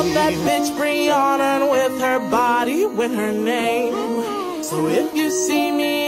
love that bitch Brianna with her body, with her name. So if you see me